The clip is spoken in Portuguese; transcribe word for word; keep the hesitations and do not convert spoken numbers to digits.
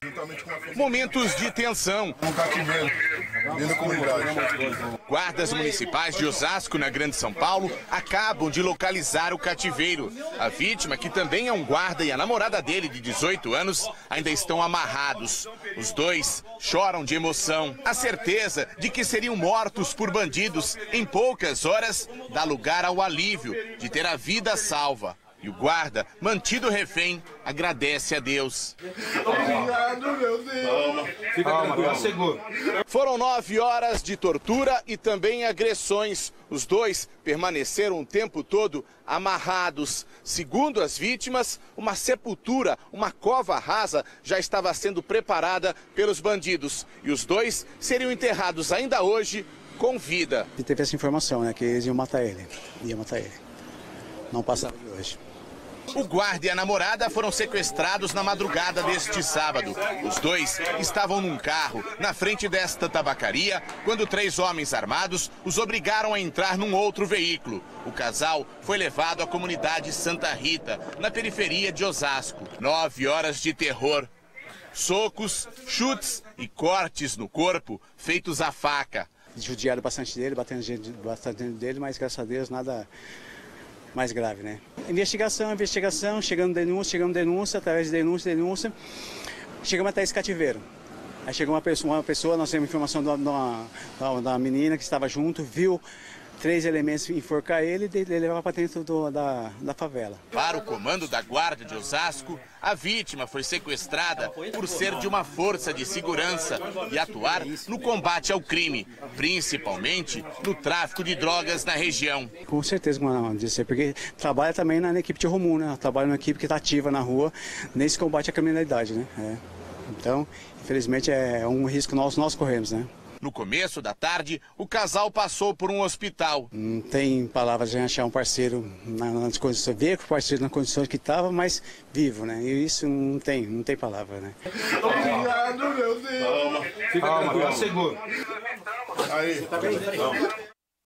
Momentos de tensão. Um cativeiro dentro da comunidade. Guardas municipais de Osasco, na Grande São Paulo, acabam de localizar o cativeiro. A vítima, que também é um guarda, e a namorada dele, de dezoito anos, ainda estão amarrados. Os dois choram de emoção. A certeza de que seriam mortos por bandidos em poucas horas dá lugar ao alívio de ter a vida salva. E o guarda, mantido refém, agradece a Deus. Obrigado, meu Deus. Fica tranquilo, seguro. Foram nove horas de tortura e também agressões. Os dois permaneceram o tempo todo amarrados. Segundo as vítimas, uma sepultura, uma cova rasa, já estava sendo preparada pelos bandidos. E os dois seriam enterrados ainda hoje com vida. E teve essa informação, né, que eles iam matar ele. Iam matar ele. Não passava de hoje. O guarda e a namorada foram sequestrados na madrugada deste sábado. Os dois estavam num carro na frente desta tabacaria quando três homens armados os obrigaram a entrar num outro veículo. O casal foi levado à comunidade Santa Rita, na periferia de Osasco. Nove horas de terror. Socos, chutes e cortes no corpo feitos à faca. Judiaram bastante dele, batendo bastante dele, mas graças a Deus nada mais grave, né? Investigação, investigação, chegando denúncia, chegando denúncia, através de denúncia, denúncia, chegamos até esse cativeiro. Aí chegou uma pessoa, uma pessoa nós temos informação de uma, de uma, de uma menina que estava junto, viu três elementos enforcar ele e levar para dentro do, da, da favela. Para o comando da Guarda de Osasco, a vítima foi sequestrada por ser de uma força de segurança e atuar no combate ao crime, principalmente no tráfico de drogas na região. Com certeza, porque trabalha também na, na equipe de Romulo, né? Trabalha na equipe que está ativa na rua nesse combate à criminalidade, né? É. Então, infelizmente, é um risco nós, nós corremos, né? No começo da tarde, o casal passou por um hospital. Não tem palavras de achar um parceiro nas condições, ver que o parceiro nas condições que estava, mas vivo, né? E isso não tem, não tem palavra, né? Obrigado, meu Deus. Fica tranquilo, seguro. Aí.